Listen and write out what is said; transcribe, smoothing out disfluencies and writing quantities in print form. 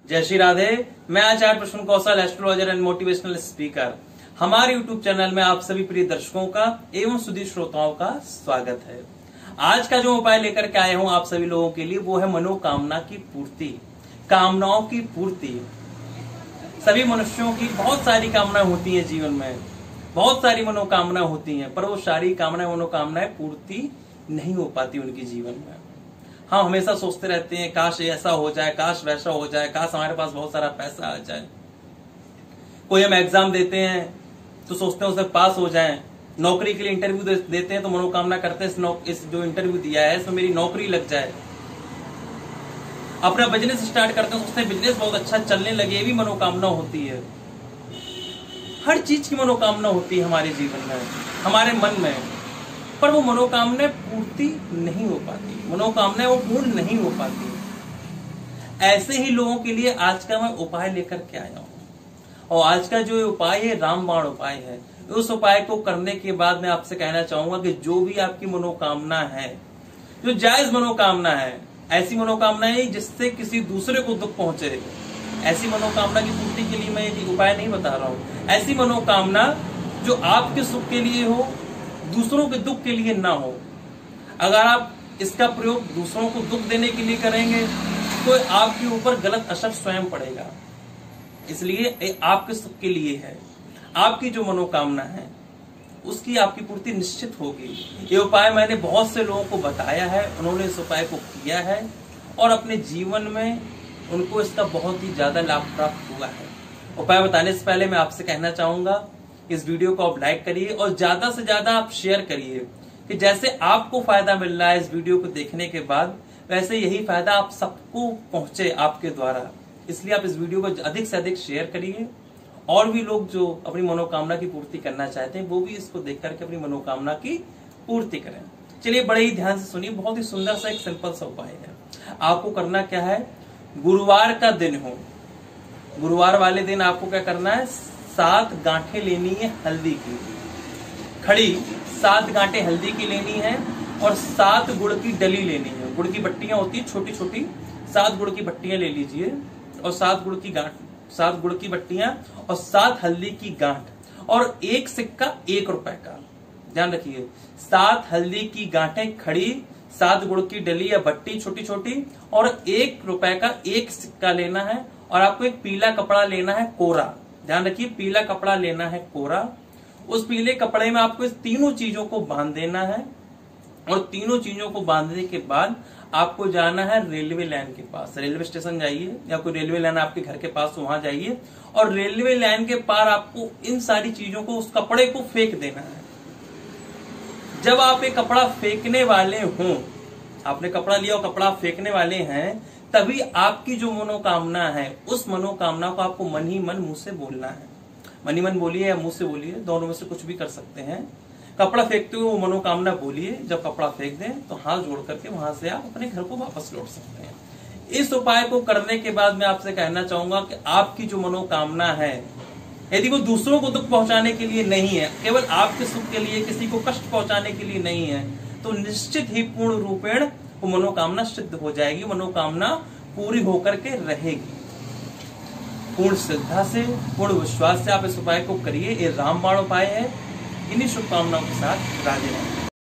जय श्री राधे। मैं Acharya Prasoon Kaushal, astrologer and motivational speaker. हमारे यूट्यूब चैनल में आप सभी प्रिय दर्शकों का एवं सुधी श्रोताओं का स्वागत है। आज का जो उपाय लेकर के आया हूं आप सभी लोगों के लिए वो है मनोकामना की पूर्ति, कामनाओं की पूर्ति। सभी मनुष्यों की बहुत सारी कामनाएं होती हैं, जीवन में बहुत सारी मनोकामनाएं होती हैं, पर वो सारी कामनाएं मनोकामनाएं पूर्ति नहीं हो पाती उनके जीवन में। हम हमेशा सोचते रहते हैं काश ऐसा हो जाए, काश वैसा हो जाए, काश हमारे पास बहुत सारा पैसा आ जाए। कोई हम एग्जाम देते हैं तो सोचते हैं उसमें पास हो जाए। नौकरी के लिए इंटरव्यू देते हैं तो मनोकामना करते हैं इस जो इंटरव्यू दिया है इसमें मेरी नौकरी लग जाए। अपना बिजनेस स्टार्ट करते हैं, सोचते हैं बिजनेस बहुत अच्छा चलने लगे, ये भी मनोकामना होती है। हर चीज की मनोकामना होती है हमारे जीवन में, हमारे मन में, पर वो मनोकामना पूर्ति नहीं हो पाती, मनोकामना वो पूर्ण नहीं हो पाती। ऐसे ही लोगों के लिए आज का मैं उपाय लेकर के आया हूं, और आज का जो उपाय है रामबाण उपाय है। उस उपाय को करने के बाद मैं आपसे कहना चाहूंगा कि जो भी आपकी मनोकामना है, जो जायज मनोकामना है, ऐसी मनोकामना है जिससे किसी दूसरे को दुख पहुंचे, ऐसी मनोकामना की पूर्ति के लिए मैं ये उपाय नहीं बता रहा हूं। ऐसी मनोकामना जो आपके सुख के लिए हो, दूसरों के दुख के लिए ना हो। अगर आप इसका प्रयोग दूसरों को दुख देने के लिए करेंगे तो आपके ऊपर गलत असर स्वयं पड़ेगा। इसलिए ये आपके सुख के लिए है। आपकी जो मनोकामना है उसकी आपकी पूर्ति निश्चित होगी। ये उपाय मैंने बहुत से लोगों को बताया है, उन्होंने इस उपाय को किया है और अपने जीवन में उनको इसका बहुत ही ज्यादा लाभ प्राप्त हुआ है। उपाय बताने से पहले मैं आपसे कहना चाहूंगा इस वीडियो को आप लाइक करिए और ज्यादा से ज्यादा आप शेयर करिए कि जैसे आपको फायदा मिल रहा है इस वीडियो को देखने के बाद, वैसे यही फायदा आप सबको पहुंचे आपके द्वारा। इसलिए आप इस वीडियो को अधिक से अधिक शेयर करिए और भी लोग जो अपनी मनोकामना की पूर्ति करना चाहते हैं वो भी इसको देख करके अपनी मनोकामना की पूर्ति करें। चलिए बड़े ही ध्यान से सुनिए, बहुत ही सुंदर सा एक सिंपल सा उपाय है। आपको करना क्या है, गुरुवार का दिन हो, गुरुवार वाले दिन आपको क्या करना है, 7 गांठें लेनी है हल्दी की, खड़ी 7 गांठें हल्दी की लेनी है और 7 गुड़ की डली लेनी है। गुड़ की बट्टियां होती है छोटी छोटी, 7 गुड़ की बट्टियां ले लीजिए और 7 गुड़ की गांठ, 7 गुड़ की बट्टियां और 7 हल्दी की गांठ और एक सिक्का 1 रुपए का। ध्यान रखिए, 7 हल्दी की गांठें खड़ी, 7 गुड़ की डली या बट्टी छोटी छोटी और 1 रुपए का एक सिक्का लेना है। और आपको एक पीला कपड़ा लेना है कोरा। ध्यान रखिए, पीला कपड़ा लेना है कोरा। उस पीले कपड़े में आपको इस तीनों चीजों को बांध देना है और तीनों चीजों को बांधने के बाद आपको जाना है रेलवे लाइन के पास। रेलवे स्टेशन जाइए या कोई रेलवे लाइन आपके घर के पास, वहां जाइए और रेलवे लाइन के पार आपको इन सारी चीजों को, उस कपड़े को फेंक देना है। जब आप एक कपड़ा फेंकने वाले हों, आपने कपड़ा लिया और कपड़ा फेंकने वाले हैं, तभी आपकी जो मनोकामना है उस मनोकामना को आपको मन ही मन मुंह से बोलना है। मन ही मन बोलिए या मुंह से बोलिए, दोनों में से कुछ भी कर सकते हैं। कपड़ा फेंकते हुए वो मनोकामना बोलिए। जब कपड़ा फेंक दें तो हाथ जोड़ करके वहां से आप अपने घर को वापस लौट सकते हैं। इस उपाय को करने के बाद मैं आपसे कहना चाहूंगा कि आपकी जो मनोकामना है, यदि वो दूसरों को दुख पहुंचाने के लिए नहीं है, केवल आपके सुख के लिए, किसी को कष्ट पहुंचाने के लिए नहीं है, तो निश्चित ही पूर्ण रूपेण वो मनोकामना सिद्ध हो जाएगी, मनोकामना पूरी होकर के रहेगी। पूर्ण श्रद्धा से, पूर्ण विश्वास से आप इस उपाय को करिए। ये रामबाण उपाय है। इन्हीं शुभकामनाओं के साथ राधे राधे।